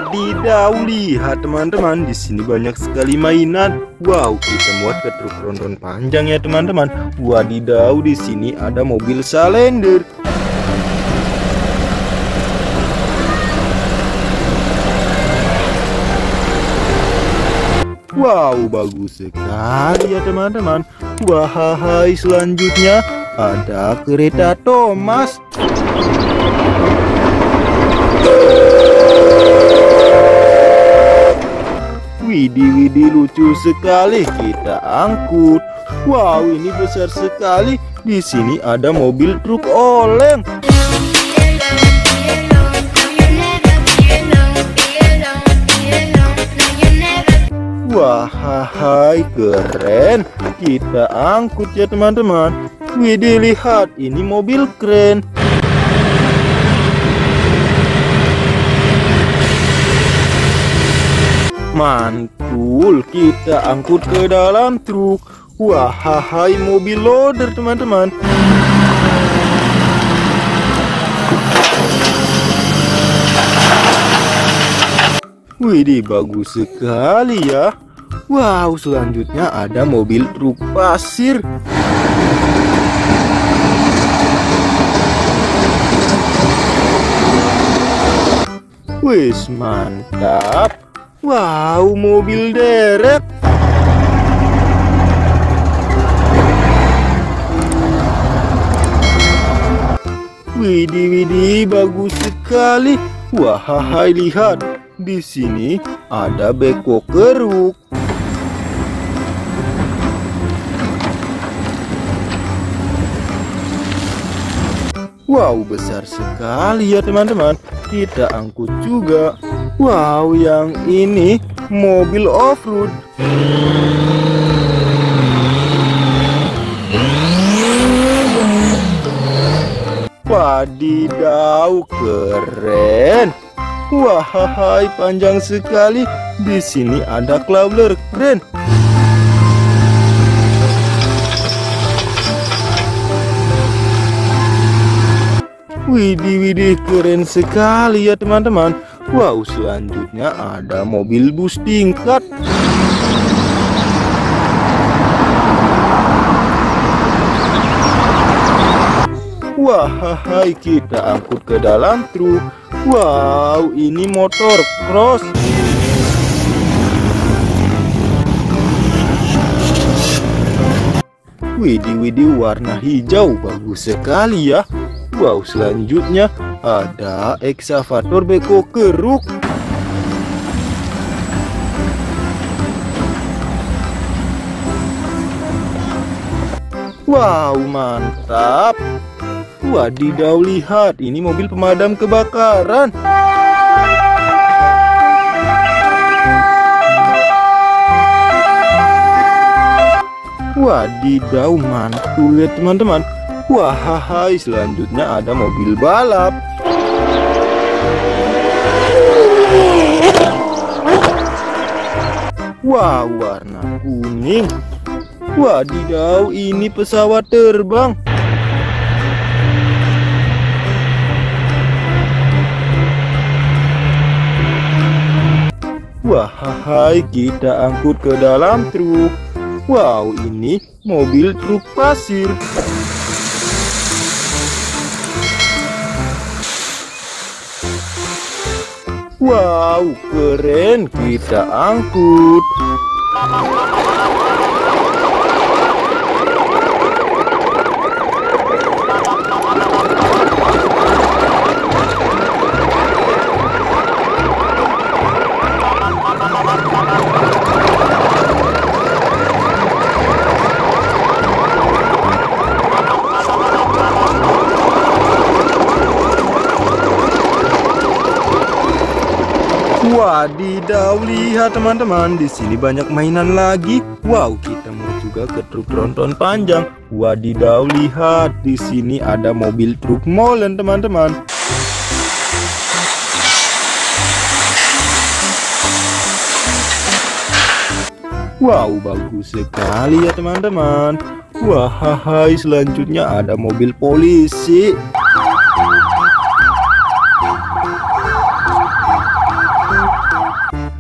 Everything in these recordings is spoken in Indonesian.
Wadidaw, lihat teman-teman, di sini banyak sekali mainan. Wow, kita muat ke truk tronton panjang ya teman-teman. Wadidaw, di sini ada mobil salender. Wow, bagus sekali ya teman-teman. Wahai, selanjutnya ada kereta Thomas. Widih, lucu sekali, kita angkut. Wow, ini besar sekali. Di sini ada mobil truk oleng. Wahai, keren. Kita angkut ya teman-teman. Widih, lihat, ini mobil keren. Mantul, kita angkut ke dalam truk. Wahai, mobil loader teman-teman. Widih, bagus sekali ya. Wow, selanjutnya ada mobil truk pasir. Wis, mantap. Wow, mobil derek. Widih, bagus sekali. Wahai, lihat, di sini ada beko keruk. Wow, besar sekali ya teman-teman. Kita angkut juga. Wow, yang ini mobil off-road. Wadidaw, keren. Wahai, panjang sekali. Di sini ada crawler keren. Widih, keren sekali ya teman-teman. Wow, selanjutnya ada mobil bus tingkat. Wahai, kita angkut ke dalam truk. Wow, ini motor cross. Widih, warna hijau, bagus sekali ya. Wow, selanjutnya ada ekskavator beko keruk. Wow, mantap. Wadidaw, lihat, ini mobil pemadam kebakaran. Wadidaw, mantul ya teman-teman. Wahai, selanjutnya ada mobil balap. Wow, warna kuning. Wadidaw, ini pesawat terbang. Wahai, kita angkut ke dalam truk. Wow, ini mobil truk pasir. Wow, keren, kita angkut. Wadidaw, lihat teman-teman, di sini banyak mainan lagi. Wow, kita mau juga ke truk tronton panjang. Wadidaw, lihat, di sini ada mobil truk molen teman-teman. Wow, bagus sekali ya teman-teman. Wahai, selanjutnya ada mobil polisi.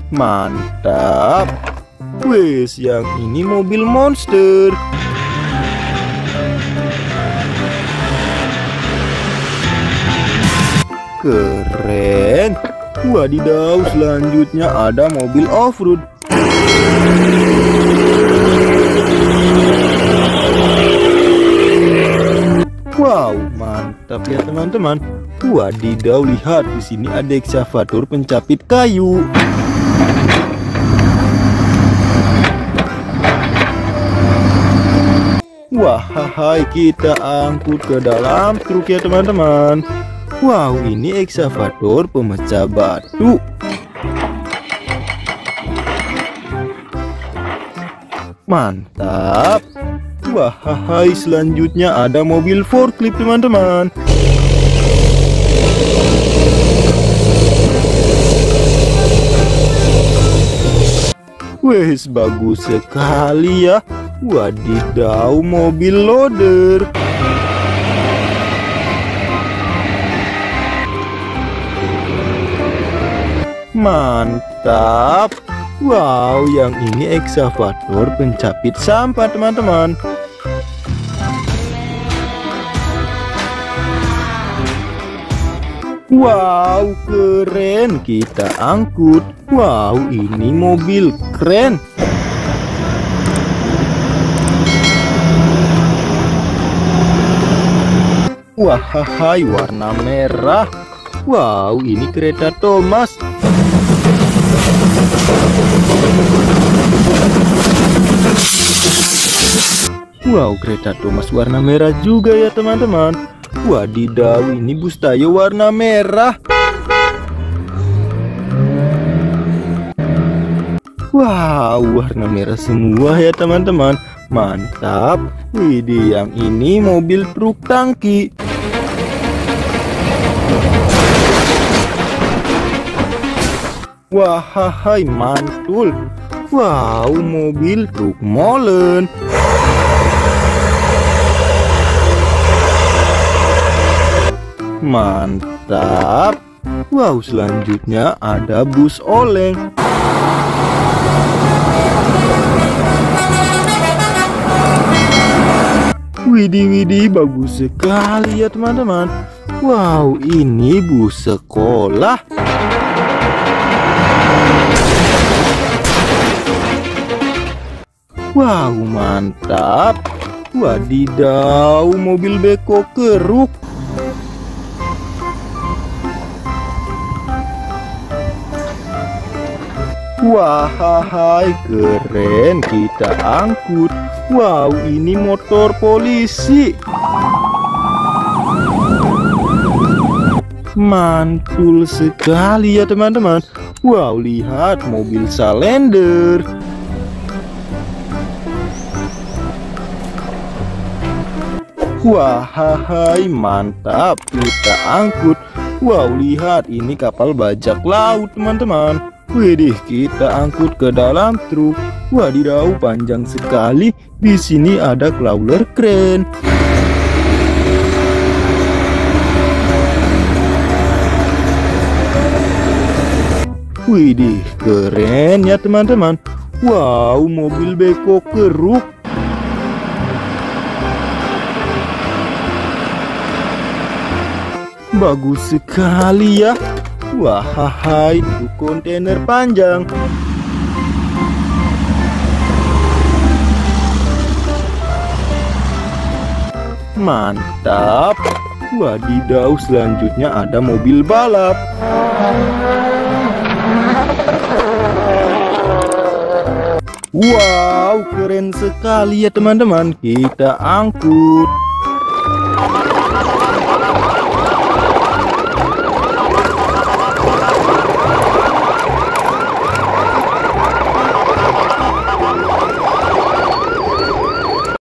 Mantap. Wes, yang ini mobil monster. Keren. Wadidaw, selanjutnya ada mobil off-road. Wow, mantap ya teman-teman. Wadidaw, lihat di sini ada ekskavator pencapit kayu. Wah, kita angkut ke dalam truk ya teman-teman. Wow, ini ekskavator pemecah batu. Mantap. Wah, selanjutnya ada mobil forklift teman-teman. Wes, bagus sekali ya. Wadidaw, mobil loader. Mantap. Wow, yang ini ekskavator pencapit sampah teman-teman. Wow, keren, kita angkut. Wow, ini mobil keren. Wah, warna merah. Wow, ini kereta Thomas. Wow, kereta Thomas warna merah juga ya teman-teman. Wadidaw, ini bus Tayo warna merah. Wow, warna merah semua ya teman-teman. Mantap. Widih, yang ini mobil truk tangki. Wah, mantul. Wow, mobil truk molen. Mantap. Wow, selanjutnya ada bus oleng. Widih, bagus sekali ya teman-teman. Wow, ini bus sekolah. Wow, mantap. Wadidaw, mobil beko keruk. Wah, keren, kita angkut. Wow, ini motor polisi. Mantul sekali ya teman-teman. Wow, lihat mobil Salender. Wah, mantap, kita angkut. Wow, lihat ini kapal bajak laut teman-teman. Widih, kita angkut ke dalam truk. Wadidaw, panjang sekali. Di sini ada crawler keren. Widih, keren ya teman-teman. Wow, mobil beko keruk. Bagus sekali ya. Wah, itu kontainer panjang. Mantap. Wadidaw, selanjutnya ada mobil balap. Wow, keren sekali ya teman-teman. Kita angkut.